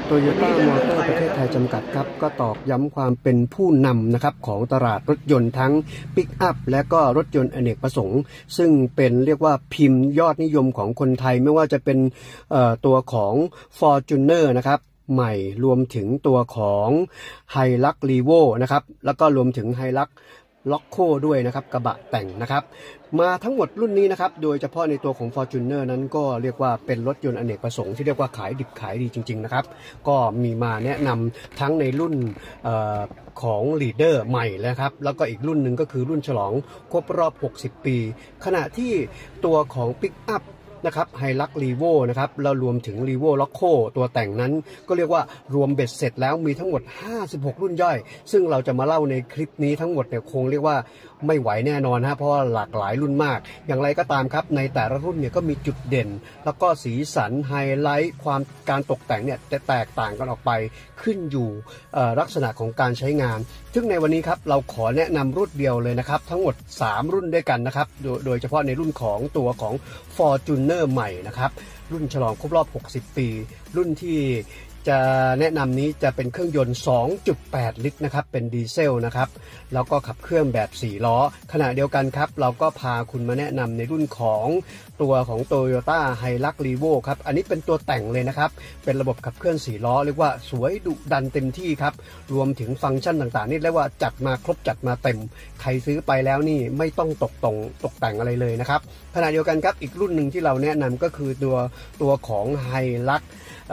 Toyota Motor ประเทศไทยจำกัดครับก็ตอกย้ำความเป็นผู้นำนะครับของตลาดรถยนต์ทั้งปิกอัพและก็รถยนต์อเนกประสงค์ซึ่งเป็นเรียกว่าพิมพ์ยอดนิยมของคนไทยไม่ว่าจะเป็นตัวของ Fortuner นะครับใหม่รวมถึงตัวของ Hilux Revo นะครับแล้วก็รวมถึง Hilux Loco ด้วยนะครับกระบะแต่งนะครับมาทั้งหมดรุ่นนี้นะครับโดยเฉพาะในตัวของ Fortuner นั้นก็เรียกว่าเป็นรถยนต์อเนกประสงค์ที่เรียกว่าขายดิบขายดีจริงๆนะครับก็มีมาแนะนำทั้งในรุ่นของ Leader ใหม่นะครับแล้วก็อีกรุ่นหนึ่งก็คือรุ่นฉลองครบรอบ60 ปีขณะที่ตัวของ Pick Upนะครับ Hilux Revo นะครับแล้วรวมถึง Revo Loco ตัวแต่งนั้นก็เรียกว่ารวมเบ็ดเสร็จแล้วมีทั้งหมด56รุ่นย่อยซึ่งเราจะมาเล่าในคลิปนี้ทั้งหมดเนี่ยคงเรียกว่าไม่ไหวแน่นอนฮะเพราะว่าหลากหลายรุ่นมากอย่างไรก็ตามครับในแต่ละรุ่นเนี่ยก็มีจุดเด่นแล้วก็สีสันไฮไลท์ความการตกแต่งเนี่ยจะแตกต่างกันออกไปขึ้นอยู่ลักษณะของการใช้งานซึ่งในวันนี้ครับเราขอแนะนำรุ่นเดียวเลยนะครับทั้งหมด3รุ่นด้วยกันนะครับโดยเฉพาะในรุ่นของตัวของ Fortuner ใหม่นะครับรุ่นฉลองครบรอบ60 ปีรุ่นที่จะแนะนำนี้จะเป็นเครื่องยนต์ 2.8 ลิตรนะครับเป็นดีเซลนะครับแล้วก็ขับเคลื่อนแบบ4ล้อขณะเดียวกันครับเราก็พาคุณมาแนะนำในรุ่นของตัวของ Toyota Hilux Revo ครับอันนี้เป็นตัวแต่งเลยนะครับเป็นระบบขับเคลื่อน4ล้อเรียกว่าสวยดุดันเต็มที่ครับรวมถึงฟังก์ชันต่างๆนี่เรียกว่าจัดมาครบจัดมาเต็มใครซื้อไปแล้วนี่ไม่ต้องตกแต่งอะไรเลยนะครับขณะเดียวกันครับอีกรุ่นหนึ่งที่เราแนะนำก็คือตัวของ Hilux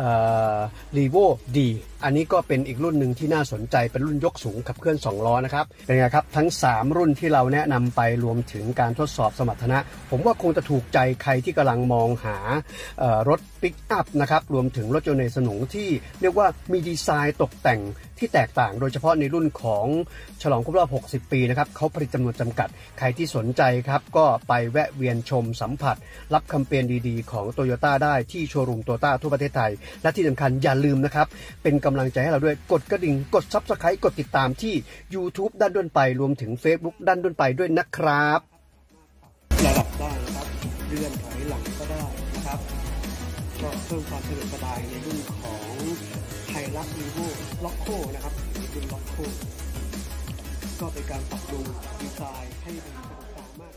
Revo D อันนี้ก็เป็นอีกรุ่นหนึ่งที่น่าสนใจเป็นรุ่นยกสูงขับเคลื่อน2ล้อนะครับเป็นไงครับทั้ง3รุ่นที่เราแนะนำไปรวมถึงการทดสอบสมรรถนะผมว่าคงจะถูกใจใครที่กำลังมองหารถปิกอัพนะครับรวมถึงรถยนต์ในสนุกที่เรียกว่ามีดีไซน์ตกแต่งที่แตกต่างโดยเฉพาะในรุ่นของฉลองครบรอบ60 ปีนะครับเขาผลิตจำนวนจำกัดใครที่สนใจครับก็ไปแวะเวียนชมสัมผัสรับแคมเปญดีๆของ Toyota ได้ที่โชว์รูม Toyota ทั่วประเทศไทยและที่สำคัญอย่าลืมนะครับเป็นกำลังใจให้เราด้วยกดกระดิ่งกด Subscribe กดติดตามที่ YouTube ด้านด้วนไปรวมถึง Facebook ด้านด้วนไปด้วยนะครับระดับได้นะครับเลื่อนถอยหลังก็ได้นะครับก็เพิ่มความสะดวกสบายในรุ่นของ Hilux Revo Loco นะครับรุ่น Loco ก็เป็นการปรับปรุงดีไซน์ให้เป็นระบบต่างมาก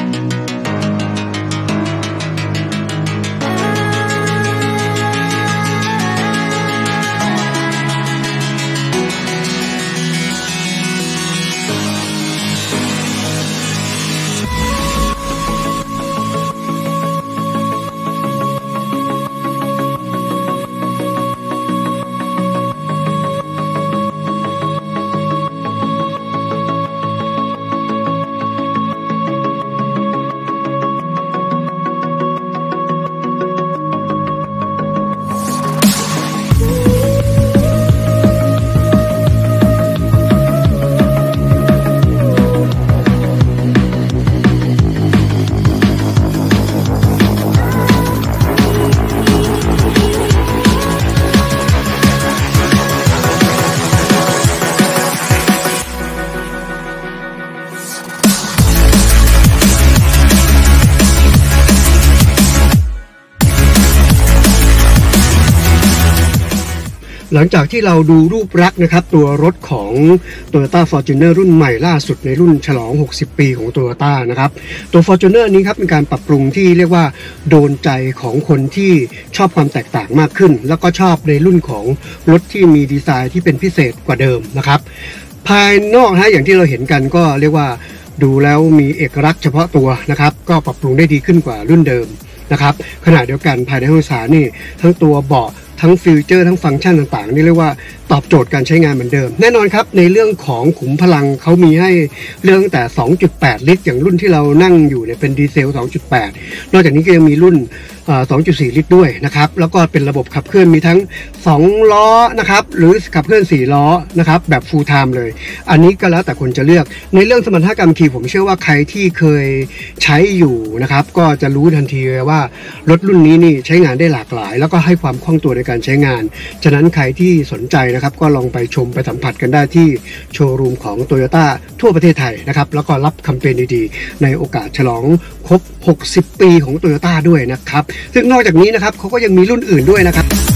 หลังจากที่เราดูรูปลักษณ์นะครับตัวรถของ Toyota Fortuner รุ่นใหม่ล่าสุดในรุ่นฉลอง60 ปีของ Toyota นะครับตัว Fortuner นี้ครับเป็นการปรับปรุงที่เรียกว่าโดนใจของคนที่ชอบความแตกต่างมากขึ้นแล้วก็ชอบในรุ่นของรถที่มีดีไซน์ที่เป็นพิเศษกว่าเดิมนะครับภายนอกนะอย่างที่เราเห็นกันก็เรียกว่าดูแล้วมีเอกลักษณ์เฉพาะตัวนะครับก็ปรับปรุงได้ดีขึ้นกว่ารุ่นเดิมนะครับขณะเดียวกันภายในห้องโดยสารนี่ทั้งตัวเบาะทั้งฟิวเจอร์ทั้งฟังก์ชันต่างๆนี่เรียกว่าตอบโจทย์การใช้งานเหมือนเดิมแน่นอนครับในเรื่องของขุมพลังเขามีให้เรื่องแต่ 2.8 ลิตรอย่างรุ่นที่เรานั่งอยู่เนี่ยเป็นดีเซล 2.8 นอกจากนี้ก็ยังมีรุ่น 2.4 ลิตรด้วยนะครับแล้วก็เป็นระบบขับเคลื่อนมีทั้ง2ล้อนะครับหรือขับเคลื่อน4ล้อนะครับแบบ full time เลยอันนี้ก็แล้วแต่คนจะเลือกในเรื่องสมรรถกรรมขี่ผมเชื่อว่าใครที่เคยใช้อยู่นะครับก็จะรู้ทันทีเลยว่ารถรุ่นนี้นี่ใช้งานได้หลากหลายแล้วก็ให้ความคล่องตัวในการใช้งานฉะนั้นใครที่สนใจนะครับก็ลองไปชมไปสัมผัสกันได้ที่โชว์รูมของ Toyota ทั่วประเทศไทยนะครับแล้วก็รับแคมเปญดีๆในโอกาสฉลองครบ60 ปีของ Toyota ด้วยนะครับซึ่งนอกจากนี้นะครับเขาก็ยังมีรุ่นอื่นด้วยนะครับ